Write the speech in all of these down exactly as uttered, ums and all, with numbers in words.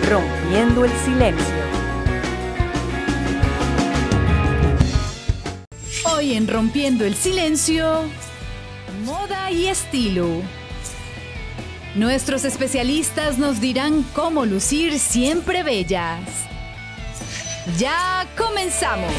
Rompiendo el silencio. Hoy en Rompiendo el silencio, moda y estilo. Nuestros especialistas nos dirán cómo lucir siempre bellas. ¡Ya comenzamos!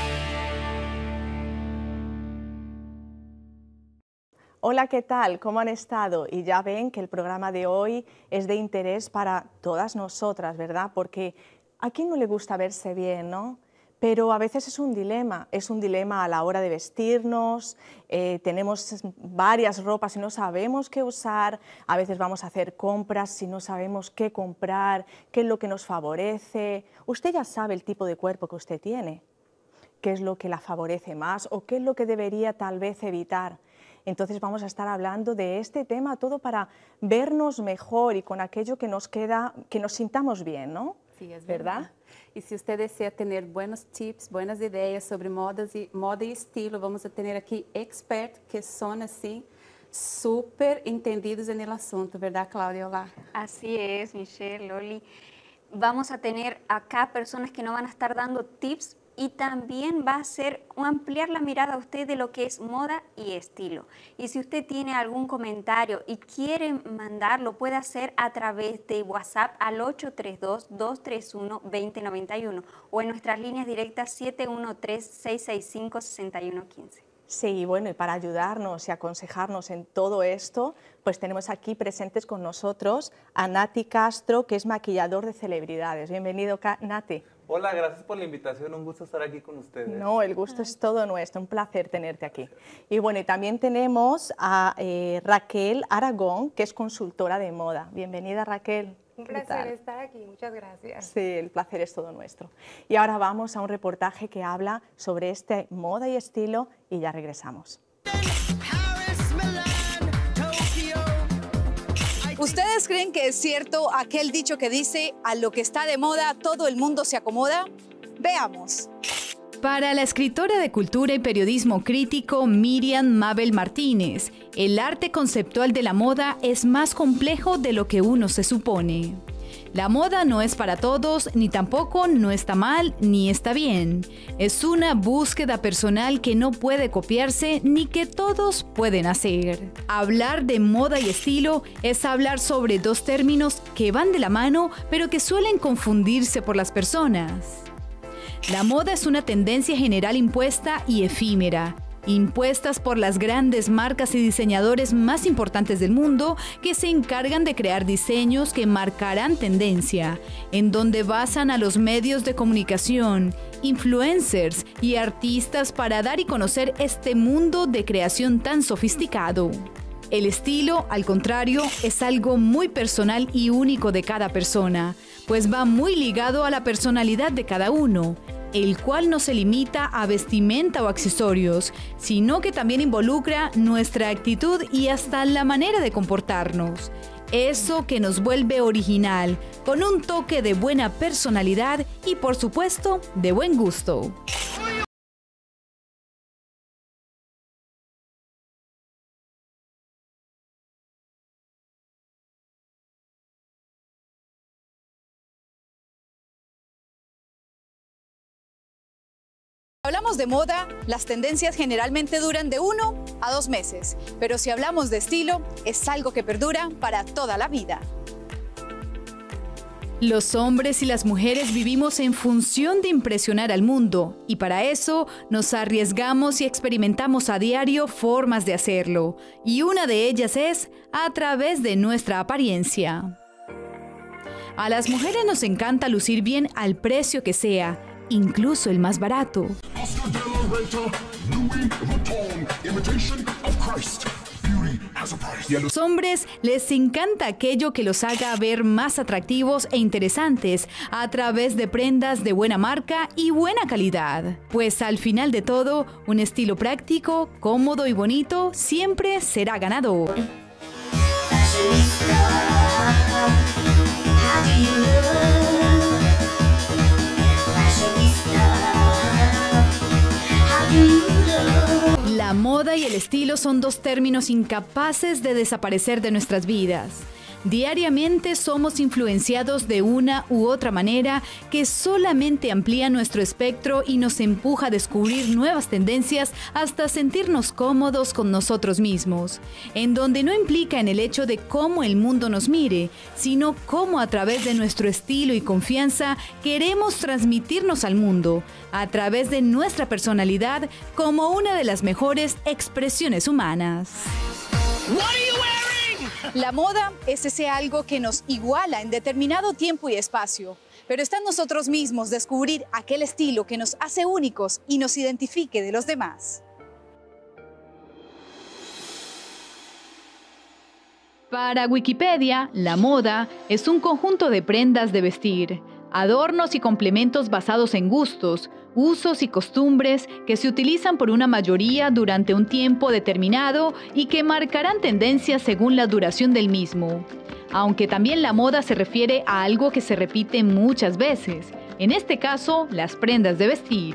Hola, ¿qué tal? ¿Cómo han estado? Y ya ven que el programa de hoy es de interés para todas nosotras, ¿verdad? Porque a quién no le gusta verse bien, ¿no? Pero a veces es un dilema, es un dilema a la hora de vestirnos, eh, tenemos varias ropas y no sabemos qué usar, a veces vamos a hacer compras y no sabemos qué comprar, qué es lo que nos favorece. Usted ya sabe el tipo de cuerpo que usted tiene, qué es lo que la favorece más o qué es lo que debería tal vez evitar. Entonces vamos a estar hablando de este tema todo para vernos mejor y con aquello que nos queda, que nos sintamos bien, ¿no? Sí, es ¿verdad? verdad. Y si usted desea tener buenos tips, buenas ideas sobre modas y, moda y estilo, vamos a tener aquí expertos que son así súper entendidos en el asunto, ¿verdad, Claudia? Hola. Así es, Michelle, Loli. Vamos a tener acá personas que nos van a estar dando tips y también va a ser ampliar la mirada a usted de lo que es moda y estilo. Y si usted tiene algún comentario y quiere mandarlo, puede hacer a través de WhatsApp al ocho tres dos, dos tres uno, dos cero nueve uno o en nuestras líneas directas siete uno tres, seis seis cinco, seis uno uno cinco. Sí, bueno, y para ayudarnos y aconsejarnos en todo esto, pues tenemos aquí presentes con nosotros a Nati Castro, que es maquillador de celebridades. Bienvenido, Nati. Hola, gracias por la invitación, un gusto estar aquí con ustedes. No, el gusto es todo nuestro, un placer tenerte aquí. Y bueno, y también tenemos a eh, Raquel Aragón, que es consultora de moda. Bienvenida, Raquel. Un placer estar aquí, muchas gracias. Sí, el placer es todo nuestro. Y ahora vamos a un reportaje que habla sobre este moda y estilo y ya regresamos. ¿Ustedes creen que es cierto aquel dicho que dice a lo que está de moda todo el mundo se acomoda? Veamos. Para la escritora de cultura y periodismo crítico Miriam Mabel Martínez, el arte conceptual de la moda es más complejo de lo que uno se supone. La moda no es para todos, ni tampoco no está mal ni está bien. Es una búsqueda personal que no puede copiarse ni que todos pueden hacer. Hablar de moda y estilo es hablar sobre dos términos que van de la mano, pero que suelen confundirse por las personas. La moda es una tendencia general impuesta y efímera, impuestas por las grandes marcas y diseñadores más importantes del mundo que se encargan de crear diseños que marcarán tendencia, en donde basan a los medios de comunicación, influencers y artistas para dar y conocer este mundo de creación tan sofisticado. El estilo, al contrario, es algo muy personal y único de cada persona, pues va muy ligado a la personalidad de cada uno, el cual no se limita a vestimenta o accesorios, sino que también involucra nuestra actitud y hasta la manera de comportarnos. Eso que nos vuelve original, con un toque de buena personalidad y, por supuesto, de buen gusto. Hablamos de moda, las tendencias generalmente duran de uno a dos meses, pero si hablamos de estilo, es algo que perdura para toda la vida. Los hombres y las mujeres vivimos en función de impresionar al mundo y para eso nos arriesgamos y experimentamos a diario formas de hacerlo, y una de ellas es a través de nuestra apariencia. A las mujeres nos encanta lucir bien al precio que sea, incluso el más barato. Y a los hombres les encanta aquello que los haga ver más atractivos e interesantes a través de prendas de buena marca y buena calidad. Pues al final de todo, un estilo práctico, cómodo y bonito siempre será ganador. La moda y el estilo son dos términos incapaces de desaparecer de nuestras vidas. Diariamente somos influenciados de una u otra manera que solamente amplía nuestro espectro y nos empuja a descubrir nuevas tendencias hasta sentirnos cómodos con nosotros mismos, en donde no implica en el hecho de cómo el mundo nos mire, sino cómo a través de nuestro estilo y confianza queremos transmitirnos al mundo, a través de nuestra personalidad como una de las mejores expresiones humanas. La moda es ese algo que nos iguala en determinado tiempo y espacio, pero está en nosotros mismos descubrir aquel estilo que nos hace únicos y nos identifique de los demás. Para Wikipedia, la moda es un conjunto de prendas de vestir, adornos y complementos basados en gustos, usos y costumbres que se utilizan por una mayoría durante un tiempo determinado y que marcarán tendencias según la duración del mismo. Aunque también la moda se refiere a algo que se repite muchas veces, en este caso, las prendas de vestir.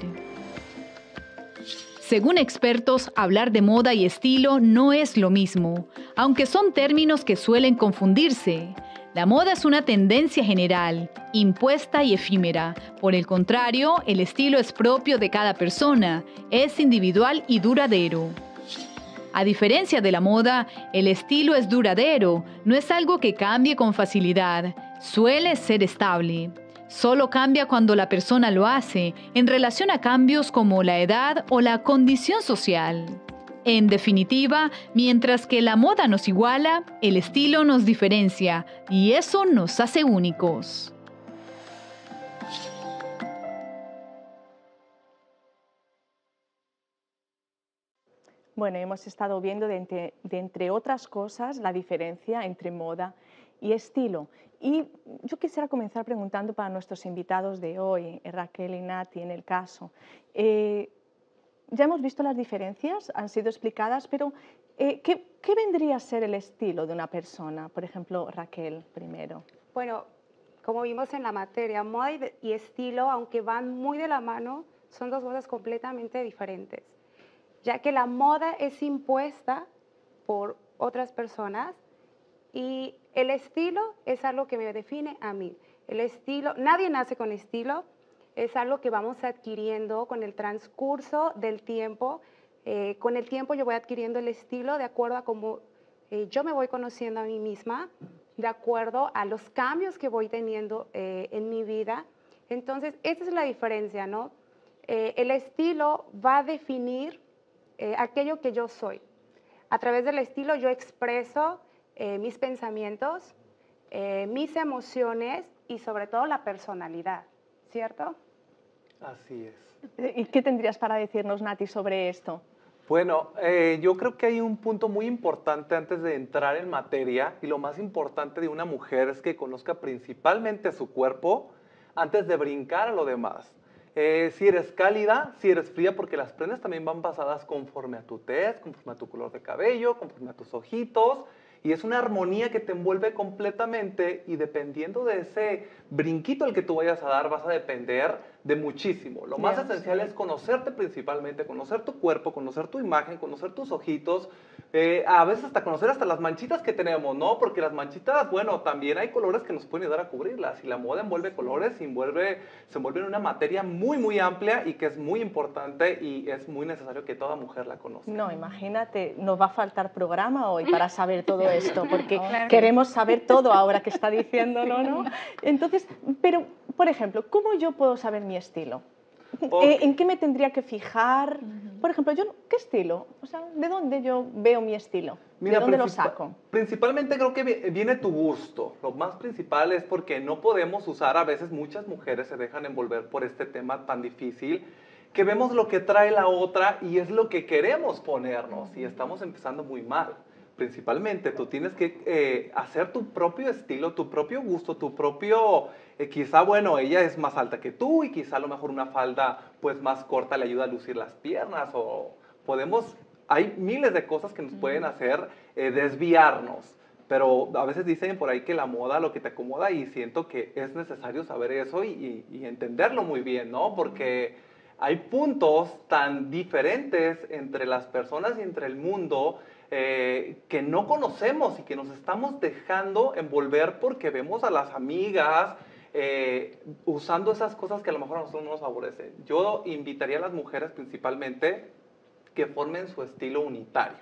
Según expertos, hablar de moda y estilo no es lo mismo, aunque son términos que suelen confundirse. La moda es una tendencia general, impuesta y efímera. Por el contrario, el estilo es propio de cada persona, es individual y duradero. A diferencia de la moda, el estilo es duradero, no es algo que cambie con facilidad, suele ser estable. Solo cambia cuando la persona lo hace, en relación a cambios como la edad o la condición social. En definitiva, mientras que la moda nos iguala, el estilo nos diferencia y eso nos hace únicos. Bueno, hemos estado viendo de entre, de entre otras cosas la diferencia entre moda y estilo. Y yo quisiera comenzar preguntando para nuestros invitados de hoy, Raquel y Nati en el caso. Eh, Ya hemos visto las diferencias, han sido explicadas, pero eh, ¿qué, ¿qué vendría a ser el estilo de una persona? Por ejemplo, Raquel, primero. Bueno, como vimos en la materia, moda y, y estilo, aunque van muy de la mano, son dos cosas completamente diferentes, ya que la moda es impuesta por otras personas y el estilo es algo que me define a mí. El estilo, nadie nace con estilo. Es algo que vamos adquiriendo con el transcurso del tiempo. Eh, con el tiempo yo voy adquiriendo el estilo de acuerdo a cómo eh, yo me voy conociendo a mí misma, de acuerdo a los cambios que voy teniendo eh, en mi vida. Entonces, esa es la diferencia, ¿no? Eh, el estilo va a definir eh, aquello que yo soy. A través del estilo yo expreso eh, mis pensamientos, eh, mis emociones y sobre todo la personalidad, ¿cierto? Así es. ¿Y qué tendrías para decirnos, Nati, sobre esto? Bueno, eh, yo creo que hay un punto muy importante antes de entrar en materia, y lo más importante de una mujer es que conozca principalmente su cuerpo antes de brincar a lo demás. Eh, si eres cálida, si eres fría, porque las prendas también van basadas conforme a tu tez, conforme a tu color de cabello, conforme a tus ojitos, y es una armonía que te envuelve completamente y dependiendo de ese brinquito al que tú vayas a dar vas a depender de muchísimo. Lo más Bien, esencial sí. es conocerte principalmente, conocer tu cuerpo, conocer tu imagen, conocer tus ojitos, eh, a veces hasta conocer hasta las manchitas que tenemos, ¿no? Porque las manchitas, bueno, también hay colores que nos pueden ayudar a cubrirlas y la moda envuelve colores, envuelve, se envuelve en una materia muy, muy amplia y que es muy importante y es muy necesario que toda mujer la conozca. No, imagínate, nos va a faltar programa hoy para saber todo esto, porque queremos saber todo ahora que está diciéndolo, ¿no? Entonces, pero, por ejemplo, ¿cómo yo puedo saber mi estilo? Okay. ¿En qué me tendría que fijar? Por ejemplo, yo, ¿qué estilo? O sea, ¿de dónde yo veo mi estilo? Mira, ¿De dónde lo principal- saco? Principalmente creo que vi- viene tu gusto. Lo más principal es porque no podemos usar, a veces muchas mujeres se dejan envolver por este tema tan difícil, que vemos lo que trae la otra y es lo que queremos ponernos y estamos empezando muy mal. Principalmente tú tienes que eh, hacer tu propio estilo, tu propio gusto, tu propio, eh, quizá, bueno, ella es más alta que tú y quizá a lo mejor una falda pues más corta le ayuda a lucir las piernas o podemos, hay miles de cosas que nos pueden hacer eh, desviarnos. Pero a veces dicen por ahí que la moda lo que te acomoda y siento que es necesario saber eso y, y, y entenderlo muy bien, ¿no? Porque hay puntos tan diferentes entre las personas y entre el mundo. eh, que no conocemos y que nos estamos dejando envolver porque vemos a las amigas eh, usando esas cosas que a lo mejor a nosotros no nos favorecen. Yo invitaría a las mujeres principalmente que formen su estilo unitario,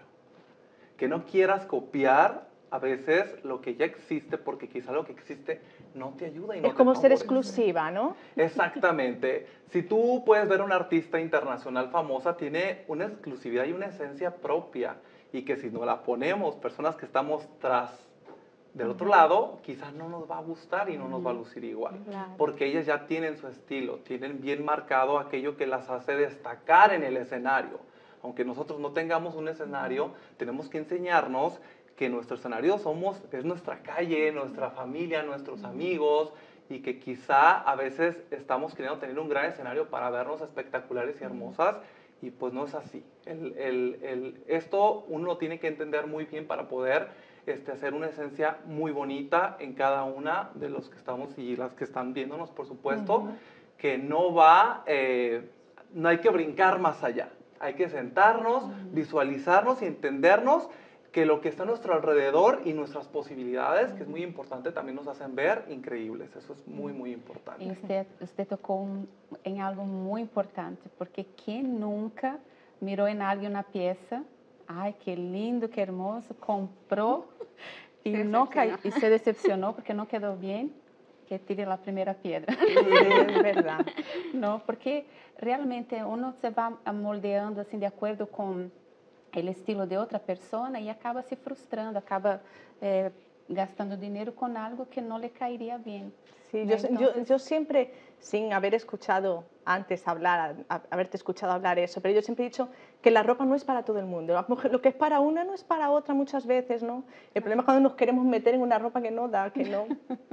que no quieras copiar a veces lo que ya existe, porque quizá lo que existe no te ayuda y no es te como ser favorece. exclusiva, ¿no? Exactamente. Si tú puedes ver a una artista internacional famosa, tiene una exclusividad y una esencia propia, y que si nos la ponemos, personas que estamos tras del otro lado, quizás no nos va a gustar y no nos va a lucir igual, Claro. porque ellas ya tienen su estilo, tienen bien marcado aquello que las hace destacar en el escenario. Aunque nosotros no tengamos un escenario, tenemos que enseñarnos que nuestro escenario somos, es nuestra calle, nuestra familia, nuestros amigos, y que quizá a veces estamos queriendo tener un gran escenario para vernos espectaculares y hermosas, y pues no es así. El, el, el, esto uno lo tiene que entender muy bien para poder este, hacer una esencia muy bonita en cada una de los que estamos y las que están viéndonos, por supuesto, uh-huh. que no va, eh, no hay que brincar más allá. Hay que sentarnos, uh-huh. visualizarnos y entendernos que lo que está a nuestro alrededor y nuestras posibilidades, que es muy importante, también nos hacen ver increíbles. Eso es muy, muy importante. Y usted, usted tocó un, en algo muy importante, porque ¿quién nunca miró en alguien una pieza? Ay, qué lindo, qué hermoso, compró y, se no y se decepcionó porque no quedó bien, que tire la primera piedra. Sí, es verdad. No, porque realmente uno se va moldeando assim de acuerdo con el estilo de otra persona y acaba se frustrando, acaba eh, gastando dinero con algo que no le caería bien. Sí, yo, Entonces, yo, yo siempre, sin haber escuchado antes hablar, a, haberte escuchado hablar eso, pero yo siempre he dicho que la ropa no es para todo el mundo. Lo que es para una no es para otra muchas veces, ¿no? El problema es cuando nos queremos meter en una ropa que no da, que no.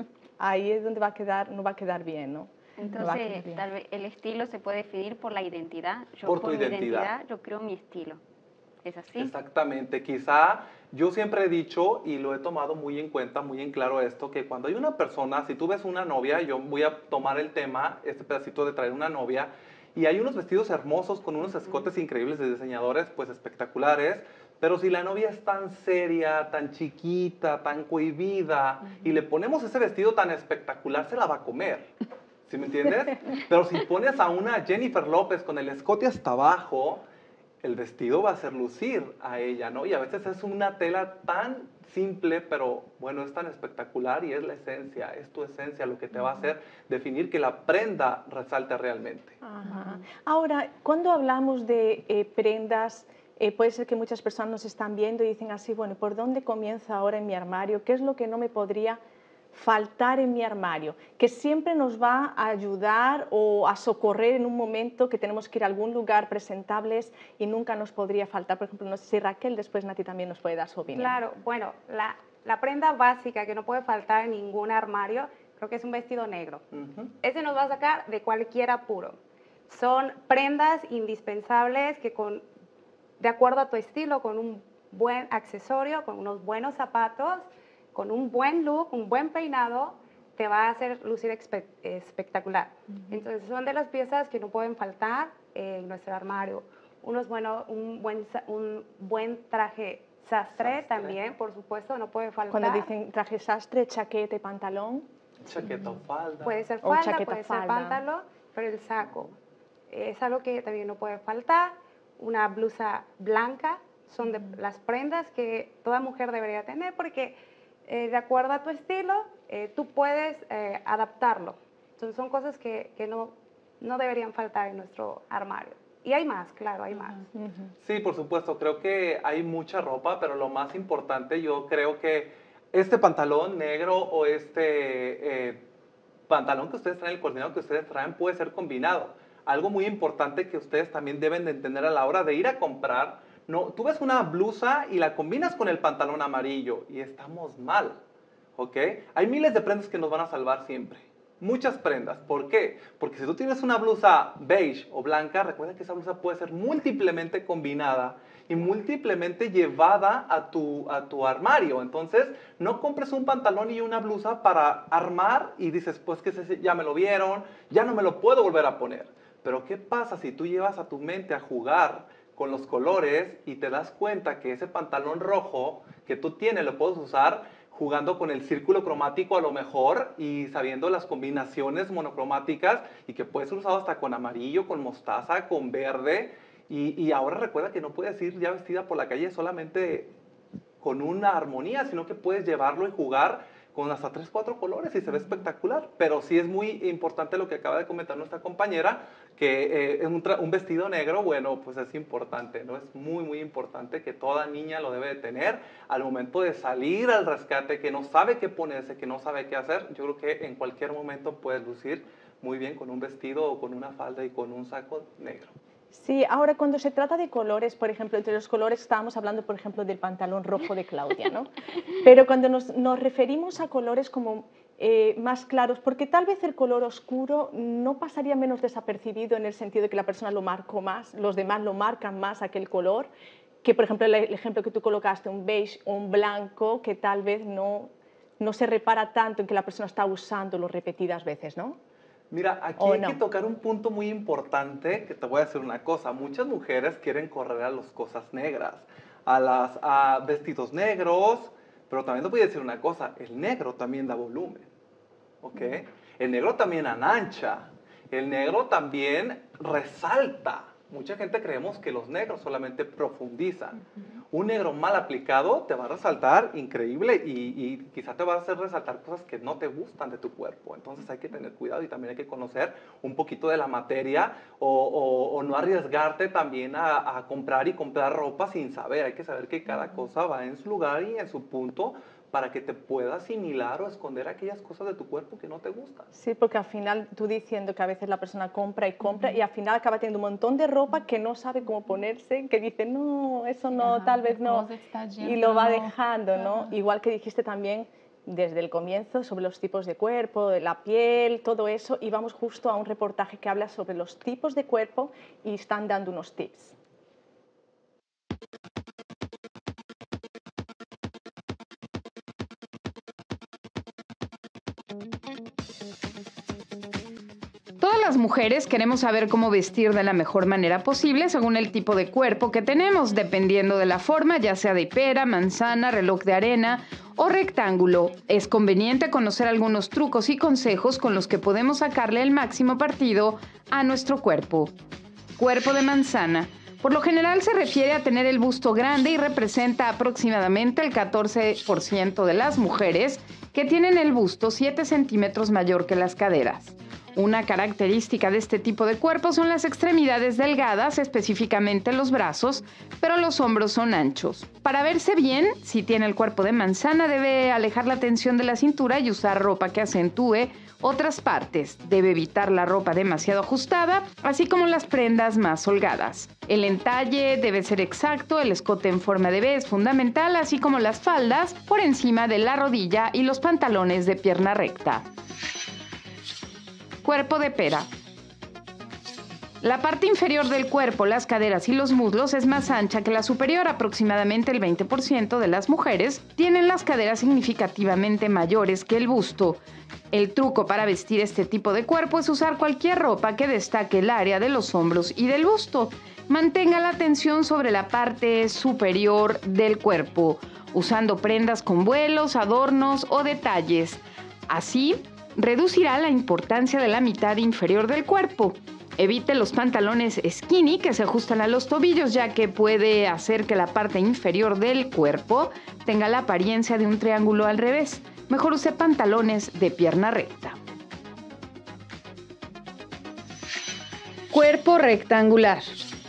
Ahí es donde va a quedar, no va a quedar bien, ¿no? Entonces, no tal vez el estilo se puede definir por la identidad. Yo por tu por identidad. mi identidad, yo creo mi estilo. ¿Es así? Exactamente. Quizá yo siempre he dicho, y lo he tomado muy en cuenta, muy en claro esto, que cuando hay una persona, si tú ves una novia, yo voy a tomar el tema, este pedacito de traer una novia, y hay unos vestidos hermosos con unos escotes uh-huh. increíbles de diseñadores, pues espectaculares, pero si la novia es tan seria, tan chiquita, tan cohibida, uh-huh. y le ponemos ese vestido tan espectacular, se la va a comer. ¿Sí me entiendes? Pero si pones a una Jennifer López con el escote hasta abajo, el vestido va a hacer lucir a ella, ¿no? Y a veces es una tela tan simple, pero bueno, es tan espectacular y es la esencia, es tu esencia lo que te va a hacer definir que la prenda resalte realmente. Ajá. Ahora, cuando hablamos de eh, prendas, eh, puede ser que muchas personas nos están viendo y dicen así, bueno, ¿por dónde comienza ahora en mi armario? ¿Qué es lo que no me podría faltar en mi armario? Que siempre nos va a ayudar o a socorrer en un momento que tenemos que ir a algún lugar presentables y nunca nos podría faltar. Por ejemplo, no sé si Raquel, después Nati también nos puede dar su opinión. Claro, bueno, la, la prenda básica que no puede faltar en ningún armario, creo que es un vestido negro. Uh-huh. Ese nos va a sacar de cualquier apuro. Son prendas indispensables que con, de acuerdo a tu estilo, con un buen accesorio, con unos buenos zapatos, con un buen look, un buen peinado, te va a hacer lucir espe espectacular. Uh-huh. Entonces, son de las piezas que no pueden faltar en nuestro armario. Unos bueno, un, buen, un buen traje sastre, sastre también, por supuesto, no puede faltar. Cuando dicen traje sastre, chaqueta y pantalón. Chaqueta o falda. Puede ser falda, puede falda. ser pantalón, pero el saco es algo que también no puede faltar. Una blusa blanca son de las prendas que toda mujer debería tener porque Eh, de acuerdo a tu estilo, eh, tú puedes eh, adaptarlo. Entonces son cosas que, que no, no deberían faltar en nuestro armario. Y hay más, claro, hay más. Uh-huh. Sí, por supuesto, creo que hay mucha ropa, pero lo más importante, yo creo que este pantalón negro o este eh, pantalón que ustedes traen, el coordinado que ustedes traen, puede ser combinado. Algo muy importante que ustedes también deben de entender a la hora de ir a comprar. No, tú ves una blusa y la combinas con el pantalón amarillo y estamos mal, ¿ok? Hay miles de prendas que nos van a salvar siempre. Muchas prendas. ¿Por qué? Porque si tú tienes una blusa beige o blanca, recuerda que esa blusa puede ser múltiplemente combinada y múltiplemente llevada a tu, a tu armario. Entonces, no compres un pantalón y una blusa para armar y dices, pues que ya me lo vieron, ya no me lo puedo volver a poner. Pero ¿qué pasa si tú llevas a tu mente a jugar con los colores y te das cuenta que ese pantalón rojo que tú tienes lo puedes usar jugando con el círculo cromático a lo mejor y sabiendo las combinaciones monocromáticas y que puede ser usado hasta con amarillo, con mostaza, con verde. Y, y ahora recuerda que no puedes ir ya vestida por la calle solamente con una armonía, sino que puedes llevarlo y jugar con hasta tres, cuatro colores y se ve espectacular. Pero sí es muy importante lo que acaba de comentar nuestra compañera, que eh, un, un vestido negro, bueno, pues es importante, ¿no? Es muy, muy importante que toda niña lo debe de tener al momento de salir al rescate, que no sabe qué ponerse, que no sabe qué hacer. Yo creo que en cualquier momento puedes lucir muy bien con un vestido o con una falda y con un saco negro. Sí, ahora cuando se trata de colores, por ejemplo, entre los colores estábamos hablando, por ejemplo, del pantalón rojo de Claudia, ¿no? Pero cuando nos, nos referimos a colores como eh, más claros, porque tal vez el color oscuro no pasaría menos desapercibido en el sentido de que la persona lo marcó más, los demás lo marcan más aquel color, que por ejemplo el, el ejemplo que tú colocaste, un beige o un blanco, que tal vez no, no se repara tanto en que la persona está usándolo repetidas veces, ¿no? Mira, aquí hay no. que tocar un punto muy importante, que te voy a decir una cosa. Muchas mujeres quieren correr a las cosas negras, a los vestidos negros, pero también te voy a decir una cosa, el negro también da volumen, ¿ok? El negro también anancha, el negro también resalta. Mucha gente creemos que los negros solamente profundizan. Uh-huh. Un negro mal aplicado te va a resaltar increíble y, y quizá te va a hacer resaltar cosas que no te gustan de tu cuerpo. Entonces hay que tener cuidado y también hay que conocer un poquito de la materia o, o, o no arriesgarte también a, a comprar y comprar ropa sin saber. Hay que saber que cada cosa va en su lugar y en su punto para que te pueda asimilar o esconder aquellas cosas de tu cuerpo que no te gustan. Sí, porque al final tú diciendo que a veces la persona compra y compra uh-huh. y al final acaba teniendo un montón de ropa que no sabe cómo ponerse, que dice, no, eso no, uh-huh. tal vez no, y lo va dejando, ¿no? Uh-huh. Igual que dijiste también desde el comienzo sobre los tipos de cuerpo, de la piel, todo eso, y vamos justo a un reportaje que habla sobre los tipos de cuerpo y están dando unos tips. Todas las mujeres queremos saber cómo vestir de la mejor manera posible según el tipo de cuerpo que tenemos, dependiendo de la forma, ya sea de pera, manzana, reloj de arena o rectángulo. Es conveniente conocer algunos trucos y consejos con los que podemos sacarle el máximo partido a nuestro cuerpo. Cuerpo de manzana. Por lo general se refiere a tener el busto grande y representa aproximadamente el catorce por ciento de las mujeres que tienen el busto siete centímetros mayor que las caderas. Una característica de este tipo de cuerpo son las extremidades delgadas, específicamente los brazos, pero los hombros son anchos. Para verse bien, si tiene el cuerpo de manzana, debe alejar la tensión de la cintura y usar ropa que acentúe otras partes. Debe evitar la ropa demasiado ajustada, así como las prendas más holgadas. El entalle debe ser exacto, el escote en forma de V es fundamental, así como las faldas por encima de la rodilla y los pantalones de pierna recta. Cuerpo de pera. La parte inferior del cuerpo, las caderas y los muslos es más ancha que la superior. Aproximadamente el veinte por ciento de las mujeres tienen las caderas significativamente mayores que el busto. El truco para vestir este tipo de cuerpo es usar cualquier ropa que destaque el área de los hombros y del busto. Mantenga la atención sobre la parte superior del cuerpo, usando prendas con vuelos, adornos o detalles. Así, reducirá la importancia de la mitad inferior del cuerpo. Evite los pantalones skinny que se ajustan a los tobillos, ya que puede hacer que la parte inferior del cuerpo tenga la apariencia de un triángulo al revés. Mejor use pantalones de pierna recta. Cuerpo rectangular.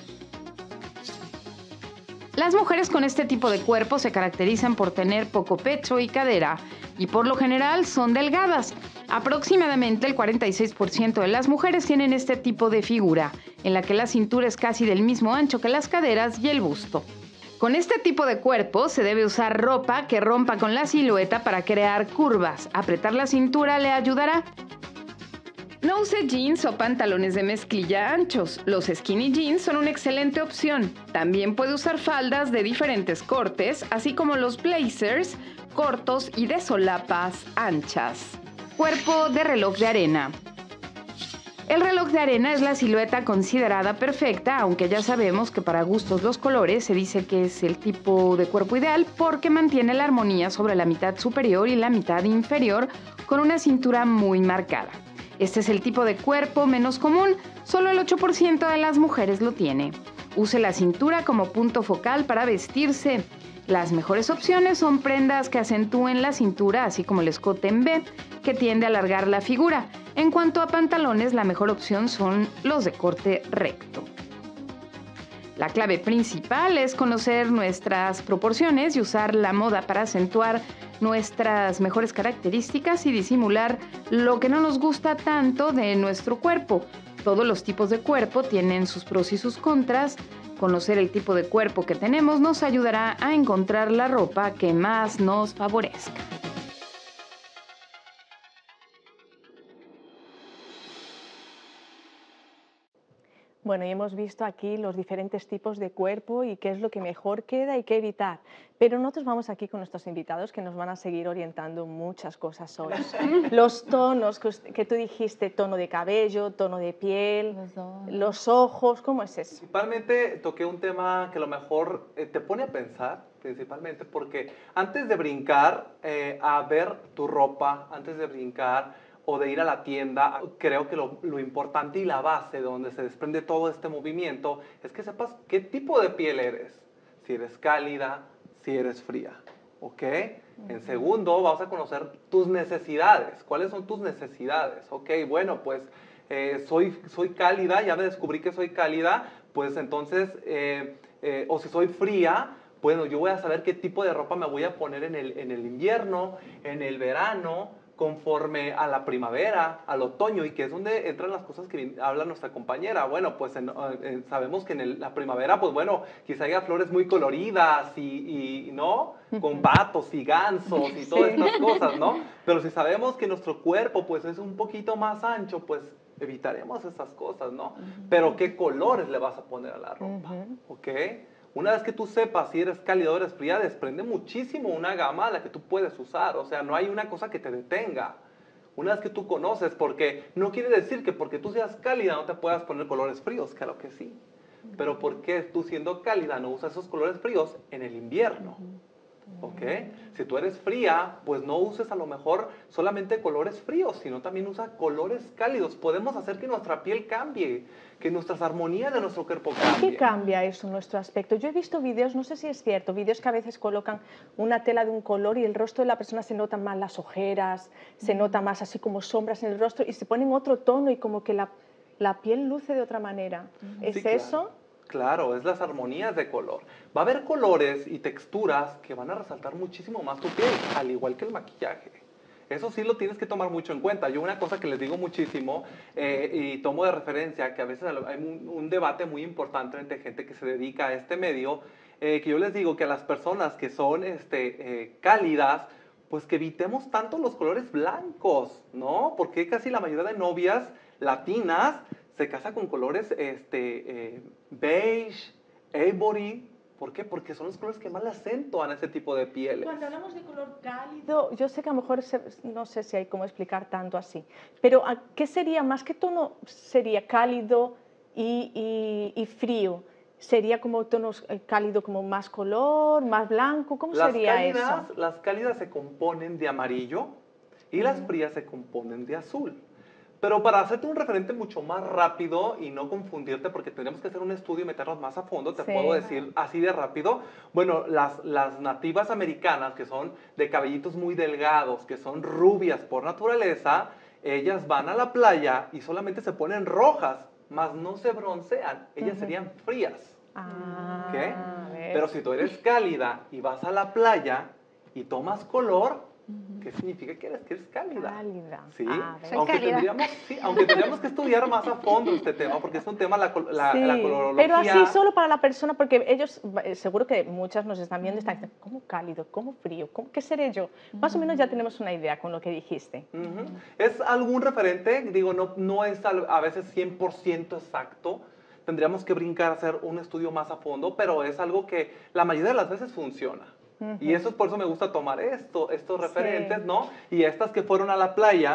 Las mujeres con este tipo de cuerpo se caracterizan por tener poco pecho y cadera, y por lo general son delgadas. Aproximadamente el cuarenta y seis por ciento de las mujeres tienen este tipo de figura, en la que la cintura es casi del mismo ancho que las caderas y el busto. Con este tipo de cuerpo se debe usar ropa que rompa con la silueta para crear curvas. Apretar la cintura le ayudará. No use jeans o pantalones de mezclilla anchos. Los skinny jeans son una excelente opción. También puede usar faldas de diferentes cortes, así como los blazers cortos y de solapas anchas. Cuerpo de reloj de arena. El reloj de arena es la silueta considerada perfecta, aunque ya sabemos que para gustos los colores se dice que es el tipo de cuerpo ideal porque mantiene la armonía sobre la mitad superior y la mitad inferior con una cintura muy marcada. Este es el tipo de cuerpo menos común, solo el ocho por ciento de las mujeres lo tiene. Use la cintura como punto focal para vestirse. Las mejores opciones son prendas que acentúen la cintura, así como el escote en V, que tiende a alargar la figura. En cuanto a pantalones, la mejor opción son los de corte recto. La clave principal es conocer nuestras proporciones y usar la moda para acentuar nuestras mejores características y disimular lo que no nos gusta tanto de nuestro cuerpo. Todos los tipos de cuerpo tienen sus pros y sus contras. Conocer el tipo de cuerpo que tenemos nos ayudará a encontrar la ropa que más nos favorezca. Bueno, y hemos visto aquí los diferentes tipos de cuerpo y qué es lo que mejor queda y qué evitar. Pero nosotros vamos aquí con nuestros invitados que nos van a seguir orientando muchas cosas hoy. Los tonos que, que tú dijiste, tono de cabello, tono de piel, los ojos, los ojos, ¿cómo es eso? Principalmente toqué un tema que a lo mejor eh, te pone a pensar, principalmente porque antes de brincar eh, a ver tu ropa, antes de brincar o de ir a la tienda, creo que lo, lo importante y la base de donde se desprende todo este movimiento es que sepas qué tipo de piel eres. Si eres cálida, si eres fría, ¿ok? Uh-huh. En segundo, vamos a conocer tus necesidades. ¿Cuáles son tus necesidades? Ok, bueno, pues eh, soy, soy cálida, ya me descubrí que soy cálida, pues entonces, eh, eh, o si soy fría, bueno, yo voy a saber qué tipo de ropa me voy a poner en el, en el invierno, en el verano, conforme a la primavera, al otoño, y que es donde entran las cosas que habla nuestra compañera. Bueno, pues en, en, sabemos que en el, la primavera, pues bueno, quizá haya flores muy coloridas y, y ¿no? Con patos y gansos y todas sí. estas cosas, ¿no? Pero si sabemos que nuestro cuerpo, pues es un poquito más ancho, pues evitaremos esas cosas, ¿no? Uh-huh. Pero ¿qué colores le vas a poner a la ropa? Uh-huh. ¿Ok? Una vez que tú sepas si eres cálido o eres fría, desprende muchísimo una gama a la que tú puedes usar. O sea, no hay una cosa que te detenga. Una vez que tú conoces, porque no quiere decir que porque tú seas cálida no te puedas poner colores fríos, claro que sí. Pero ¿por qué tú siendo cálida no usas esos colores fríos en el invierno? ¿Ok? Si tú eres fría, pues no uses a lo mejor solamente colores fríos, sino también usa colores cálidos. Podemos hacer que nuestra piel cambie, que nuestras armonías de nuestro cuerpo cambien. ¿Qué cambia eso en nuestro aspecto? Yo he visto vídeos, no sé si es cierto, vídeos que a veces colocan una tela de un color y el rostro de la persona se notan más las ojeras, se nota más así como sombras en el rostro y se ponen otro tono y como que la, la piel luce de otra manera. ¿Es sí, claro. eso? Claro, es las armonías de color. Va a haber colores y texturas que van a resaltar muchísimo más tu piel, al igual que el maquillaje. Eso sí lo tienes que tomar mucho en cuenta. Yo una cosa que les digo muchísimo eh, y tomo de referencia, que a veces hay un, un debate muy importante entre gente que se dedica a este medio, eh, que yo les digo que a las personas que son este, eh, cálidas, pues que evitemos tanto los colores blancos, ¿no? Porque casi la mayoría de novias latinas se casa con colores este, eh, beige, ivory. ¿Por qué? Porque son los colores que más le acentúan ese tipo de pieles. Cuando hablamos de color cálido, yo sé que a lo mejor se, no sé si hay cómo explicar tanto así, pero ¿qué sería? Más que tono sería cálido y, y, y frío. ¿Sería como tonos cálido, como más color, más blanco? ¿Cómo las sería cálidas, eso? Las cálidas se componen de amarillo y uh-huh. las frías se componen de azul. Pero para hacerte un referente mucho más rápido y no confundirte, porque tendríamos que hacer un estudio y meternos más a fondo, te sí. puedo decir así de rápido. Bueno, las, las nativas americanas, que son de cabellitos muy delgados, que son rubias por naturaleza, ellas van a la playa y solamente se ponen rojas, más no se broncean. Ellas uh-huh. serían frías. Ah, ¿Okay? Pero si tú eres cálida y vas a la playa y tomas color, ¿qué significa que eres, que eres cálida? Cálida. Sí, ah, aunque, cálida. Tendríamos, sí aunque tendríamos que estudiar más a fondo este tema, porque es un tema, la, la, sí, la colorología. Pero así solo para la persona, porque ellos, seguro que muchas nos están viendo y están diciendo, ¿cómo cálido? ¿Cómo frío? ¿Cómo, ¿Qué seré yo? Uh-huh. Más o menos ya tenemos una idea con lo que dijiste. Uh-huh. ¿Es algún referente? Digo, no, no es a veces cien por ciento exacto. Tendríamos que brincar a hacer un estudio más a fondo, pero es algo que la mayoría de las veces funciona. Uh-huh. Y eso es por eso me gusta tomar esto, estos referentes, sí. ¿no? Y estas que fueron a la playa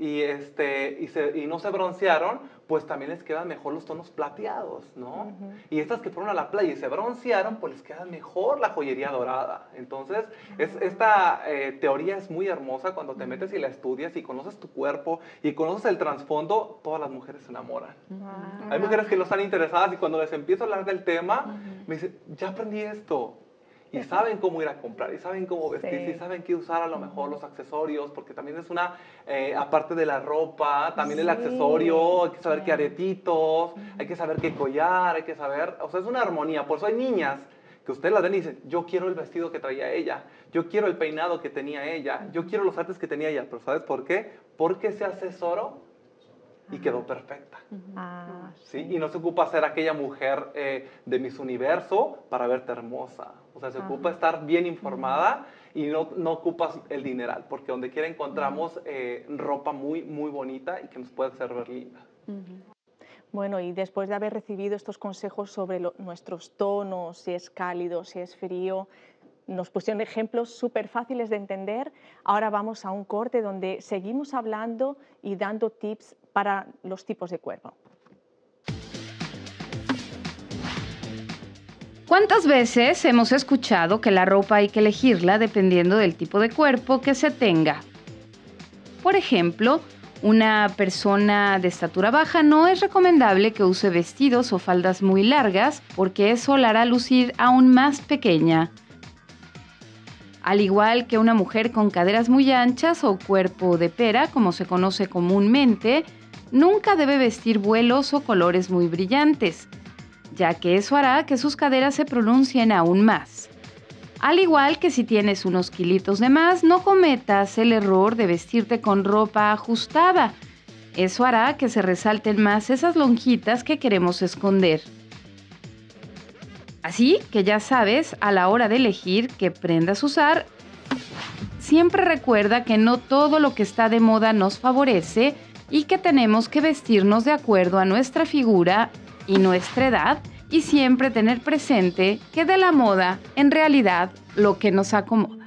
y, este, y, se, y no se broncearon, pues también les quedan mejor los tonos plateados, ¿no? Uh-huh. Y estas que fueron a la playa y se broncearon, pues les queda mejor la joyería dorada. Entonces, uh-huh. es, esta eh, teoría es muy hermosa cuando te metes y la estudias y conoces tu cuerpo y conoces el trasfondo, todas las mujeres se enamoran. Uh-huh. Hay mujeres que no están interesadas y cuando les empiezo a hablar del tema, uh-huh. me dicen, ya aprendí esto. Y saben cómo ir a comprar, y saben cómo vestirse, sí. y saben qué usar a lo mejor los accesorios, porque también es una, eh, aparte de la ropa, también sí. el accesorio, hay que saber sí. qué aretitos, uh-huh. hay que saber qué collar, hay que saber, o sea, es una armonía. Por eso hay niñas que ustedes las ven y dicen, yo quiero el vestido que traía ella, yo quiero el peinado que tenía ella, yo quiero los artes que tenía ella, pero ¿sabes por qué? Porque se asesoró y quedó perfecta. Ah, ¿sí? Sí. Y no se ocupa ser aquella mujer eh, de Miss Universo para verte hermosa. O sea, se Ajá. ocupa estar bien informada y no, no ocupas el dineral, porque donde quiera encontramos eh, ropa muy, muy bonita y que nos puede hacer ver linda. Bueno, y después de haber recibido estos consejos sobre lo, nuestros tonos, si es cálido, si es frío, nos pusieron ejemplos súper fáciles de entender. Ahora vamos a un corte donde seguimos hablando y dando tips para los tipos de cuerpo. ¿Cuántas veces hemos escuchado que la ropa hay que elegirla dependiendo del tipo de cuerpo que se tenga? Por ejemplo, una persona de estatura baja no es recomendable que use vestidos o faldas muy largas porque eso la hará lucir aún más pequeña. Al igual que una mujer con caderas muy anchas o cuerpo de pera, como se conoce comúnmente, nunca debe vestir vuelos o colores muy brillantes, ya que eso hará que sus caderas se pronuncien aún más. Al igual que si tienes unos kilitos de más, no cometas el error de vestirte con ropa ajustada. Eso hará que se resalten más esas lonjitas que queremos esconder. Así que ya sabes, a la hora de elegir qué prendas usar, siempre recuerda que no todo lo que está de moda nos favorece y que tenemos que vestirnos de acuerdo a nuestra figura y nuestra edad, y siempre tener presente que de la moda, en realidad, lo que nos acomoda.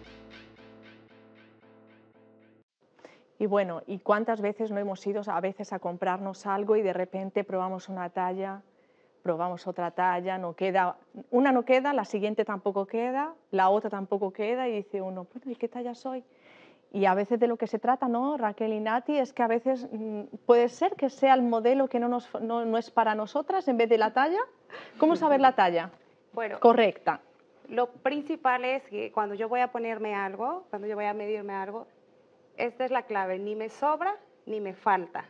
Y bueno, ¿y cuántas veces no hemos ido a veces a comprarnos algo y de repente probamos una talla, probamos otra talla, no queda, una no queda, la siguiente tampoco queda, la otra tampoco queda y dice uno, bueno, ¿y qué talla soy? Y a veces de lo que se trata, ¿no, Raquel y Nati? Es que a veces mmm, puede ser que sea el modelo que no, nos, no, no es para nosotras en vez de la talla. ¿Cómo saber la talla bueno, correcta? Lo principal es que cuando yo voy a ponerme algo, cuando yo voy a medirme algo, esta es la clave, ni me sobra ni me falta.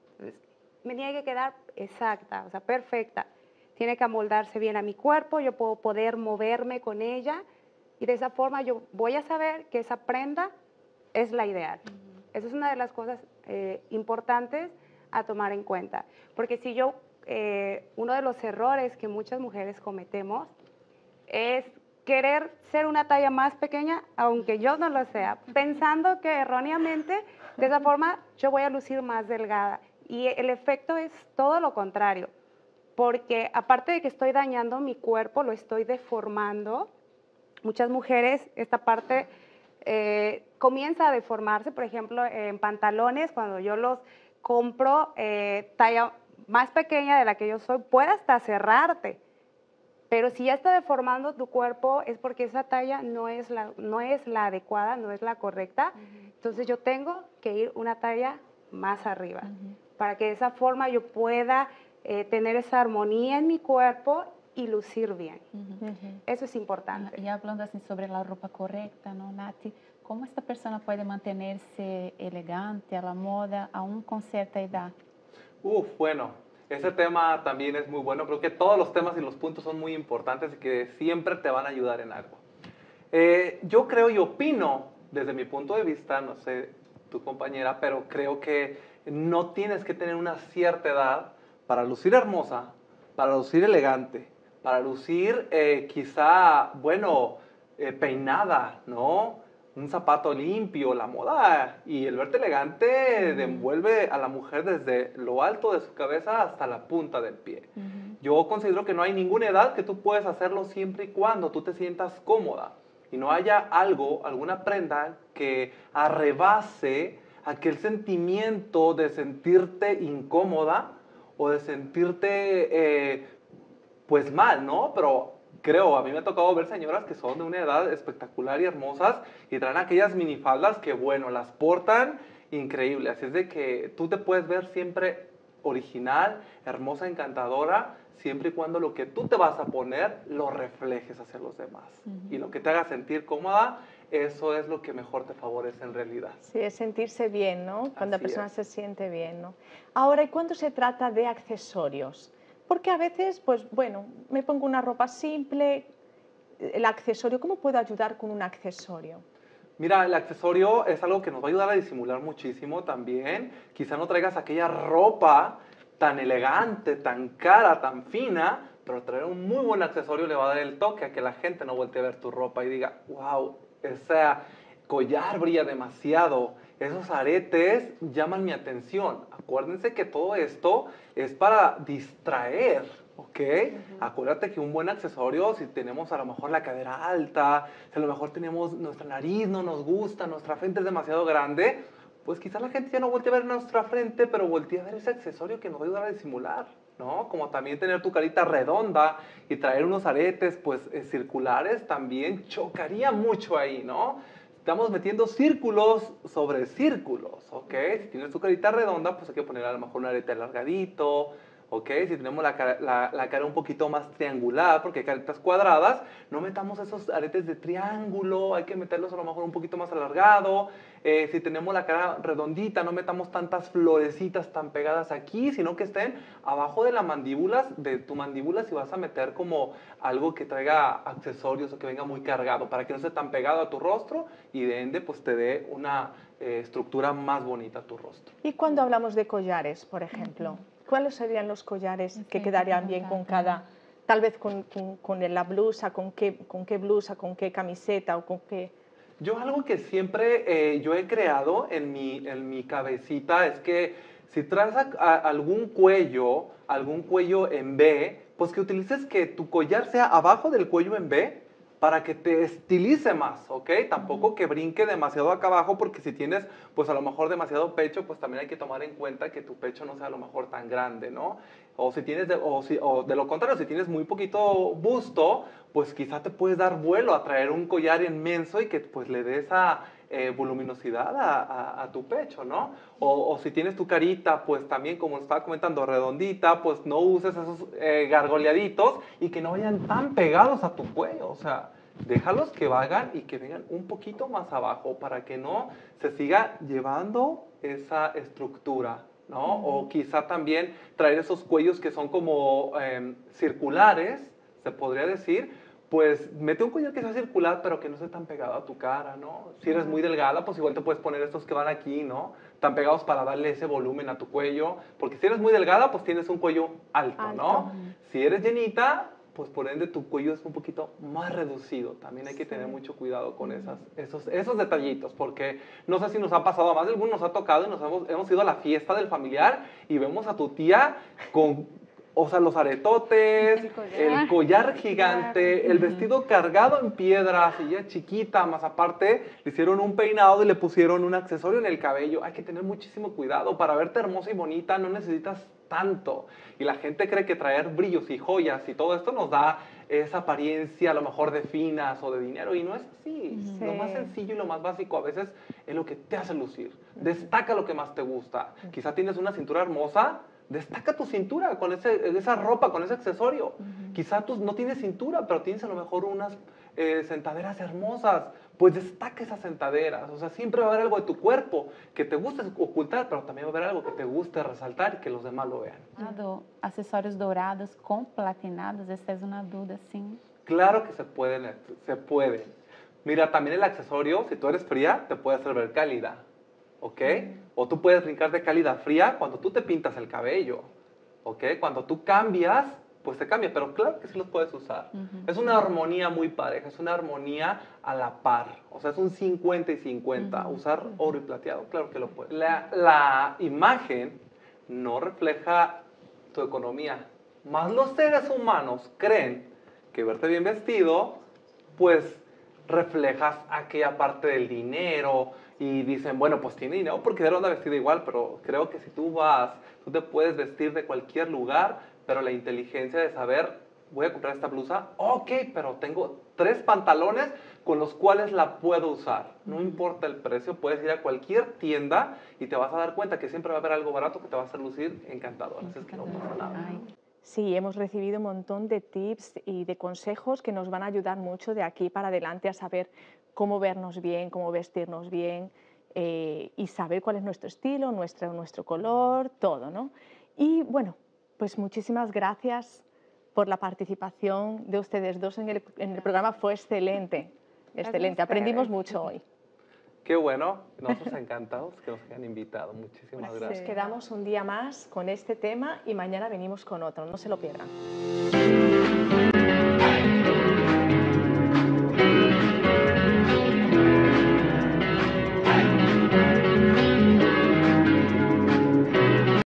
Me tiene que quedar exacta, o sea, perfecta. Tiene que amoldarse bien a mi cuerpo, yo puedo poder moverme con ella y de esa forma yo voy a saber que esa prenda es la ideal. Uh-huh. Esa es una de las cosas eh, importantes a tomar en cuenta. Porque si yo, eh, uno de los errores que muchas mujeres cometemos es querer ser una talla más pequeña, aunque yo no lo sea, pensando que erróneamente de esa forma yo voy a lucir más delgada. Y el efecto es todo lo contrario. Porque aparte de que estoy dañando mi cuerpo, lo estoy deformando. Muchas mujeres, esta parte eh, comienza a deformarse, por ejemplo, en pantalones, cuando yo los compro eh, talla más pequeña de la que yo soy, puede hasta cerrarte. Pero si ya está deformando tu cuerpo es porque esa talla no es la, no es la adecuada, no es la correcta. Uh-huh. Entonces yo tengo que ir una talla más arriba, uh-huh, para que de esa forma yo pueda eh, tener esa armonía en mi cuerpo y lucir bien. Uh-huh. Eso es importante. Y hablando así sobre la ropa correcta, ¿no, Nati? ¿Cómo esta persona puede mantenerse elegante, a la moda, aún con cierta edad? Uf, bueno, ese tema también es muy bueno. Creo que todos los temas y los puntos son muy importantes y que siempre te van a ayudar en algo. Eh, yo creo y opino, desde mi punto de vista, no sé tu compañera, pero creo que no tienes que tener una cierta edad para lucir hermosa, para lucir elegante, para lucir eh, quizá, bueno, eh, peinada, ¿no? Un zapato limpio, la moda y el verte elegante uh-huh. envuelve a la mujer desde lo alto de su cabeza hasta la punta del pie. Uh-huh. Yo considero que no hay ninguna edad que tú puedes hacerlo siempre y cuando tú te sientas cómoda y no haya algo, alguna prenda que arrebase aquel sentimiento de sentirte incómoda o de sentirte eh, pues mal, ¿no? Pero creo, a mí me ha tocado ver señoras que son de una edad espectacular y hermosas y traen aquellas minifaldas que, bueno, las portan increíble. Así es de que tú te puedes ver siempre original, hermosa, encantadora, siempre y cuando lo que tú te vas a poner lo reflejes hacia los demás. Uh-huh. Y lo que te haga sentir cómoda, eso es lo que mejor te favorece en realidad. Sí, es sentirse bien, ¿no? Cuando Así la persona es. se siente bien, ¿no? Ahora, ¿y cuando se trata de accesorios? Porque a veces, pues bueno, me pongo una ropa simple, el accesorio, ¿cómo puedo ayudar con un accesorio? Mira, el accesorio es algo que nos va a ayudar a disimular muchísimo también. Quizá no traigas aquella ropa tan elegante, tan cara, tan fina, pero traer un muy buen accesorio le va a dar el toque a que la gente no voltee a ver tu ropa y diga, wow, ese collar brilla demasiado, esos aretes llaman mi atención. Acuérdense que todo esto es para distraer, ¿ok? Uh-huh. Acuérdate que un buen accesorio, si tenemos a lo mejor la cadera alta, si a lo mejor tenemos nuestra nariz no nos gusta, nuestra frente es demasiado grande, pues quizá la gente ya no voltee a ver nuestra frente, pero voltee a ver ese accesorio que nos va a ayudar a disimular, ¿no? Como también tener tu carita redonda y traer unos aretes, pues, eh, circulares, también chocaría mucho ahí, ¿no? Estamos metiendo círculos sobre círculos, ¿ok? Si tienes tu carita redonda, pues hay que poner a lo mejor un arete alargadito, ¿ok? Si tenemos la cara, la, la cara un poquito más triangular, porque hay caritas cuadradas, no metamos esos aretes de triángulo, hay que meterlos a lo mejor un poquito más alargado. Eh, si tenemos la cara redondita, no metamos tantas florecitas tan pegadas aquí, sino que estén abajo de la mandíbula, de tu mandíbula, si vas a meter como algo que traiga accesorios o que venga muy cargado, para que no esté tan pegado a tu rostro y de ende pues te dé una eh, estructura más bonita a tu rostro. Y cuando hablamos de collares, por ejemplo, ¿cuáles serían los collares que quedarían bien con cada, tal vez con, con, con la blusa, con qué, con qué blusa, con qué camiseta o con qué? Yo algo que siempre eh, yo he creado en mi, en mi cabecita es que si traes a, a, algún cuello, algún cuello en V, pues que utilices que tu collar sea abajo del cuello en V para que te estilice más, ¿ok? Tampoco que brinque demasiado acá abajo, porque si tienes, pues a lo mejor demasiado pecho, pues también hay que tomar en cuenta que tu pecho no sea a lo mejor tan grande, ¿no? O si tienes, de, o, si, o de lo contrario, si tienes muy poquito busto, pues quizá te puedes dar vuelo a traer un collar inmenso y que pues le dé esa eh, voluminosidad a, a, a tu pecho, ¿no? O, o si tienes tu carita, pues también, como estaba comentando, redondita, pues no uses esos eh, gargoleaditos y que no vayan tan pegados a tu cuello, o sea, déjalos que vayan y que vengan un poquito más abajo para que no se siga llevando esa estructura, ¿no? Uh-huh. O quizá también traer esos cuellos que son como eh, circulares, se podría decir. Pues mete un collar que sea circular, pero que no esté tan pegado a tu cara, ¿no? Si eres muy delgada, pues igual te puedes poner estos que van aquí, ¿no? Tan pegados para darle ese volumen a tu cuello. Porque si eres muy delgada, pues tienes un cuello alto, alto. ¿no? Si eres llenita, pues por ende tu cuello es un poquito más reducido. También hay que sí. tener mucho cuidado con esas, esos, esos detallitos, porque no sé si nos ha pasado, a más de algunos nos ha tocado y nos hemos, hemos ido a la fiesta del familiar y vemos a tu tía con... O sea, los aretotes, el collar, el collar gigante, claro. el vestido cargado en piedras, y ella chiquita, más aparte, le hicieron un peinado y le pusieron un accesorio en el cabello. Hay que tener muchísimo cuidado. Para verte hermosa y bonita no necesitas tanto. Y la gente cree que traer brillos y joyas y todo esto nos da esa apariencia a lo mejor de finas o de dinero, y no es así. Sí. Lo más sencillo y lo más básico a veces es lo que te hace lucir. Destaca lo que más te gusta. Quizá tienes una cintura hermosa, destaca tu cintura con ese, esa ropa, con ese accesorio. Uh-huh. Quizá tú no tienes cintura, pero tienes a lo mejor unas eh, sentaderas hermosas. Pues destaca esas sentaderas. O sea, siempre va a haber algo de tu cuerpo que te guste ocultar, pero también va a haber algo que te guste resaltar y que los demás lo vean. Acessórios dourados con platinados, esta es una duda, ¿sí? Claro que se pueden, se pueden. Mira, también el accesorio, si tú eres fría, te puede hacer ver cálida. ¿Ok? O tú puedes brincar de cálida a fría cuando tú te pintas el cabello, ¿ok? Cuando tú cambias, pues te cambia, pero claro que sí los puedes usar. Uh-huh. Es una armonía muy pareja, es una armonía a la par, o sea, es un cincuenta y cincuenta. Uh-huh. Usar oro y plateado, claro que lo puedes. La, la imagen no refleja tu economía, más los seres humanos creen que verte bien vestido, pues reflejas aquella parte del dinero y dicen, bueno, pues tiene dinero porque debe andar vestido igual, pero creo que si tú vas, tú te puedes vestir de cualquier lugar, pero la inteligencia de saber, voy a comprar esta blusa, ok, pero tengo tres pantalones con los cuales la puedo usar. No importa el precio, puedes ir a cualquier tienda y te vas a dar cuenta que siempre va a haber algo barato que te va a hacer lucir encantador. Así es que no pasa nada. Sí, hemos recibido un montón de tips y de consejos que nos van a ayudar mucho de aquí para adelante a saber cómo vernos bien, cómo vestirnos bien eh, y saber cuál es nuestro estilo, nuestro, nuestro color, todo, ¿no? Y bueno, pues muchísimas gracias por la participación de ustedes dos en el, en el programa. Fue excelente, excelente. Aprendimos mucho hoy. Qué bueno, nosotros encantados que nos hayan invitado. Muchísimas Pues gracias. Nos quedamos un día más con este tema y mañana venimos con otro, no se lo pierdan.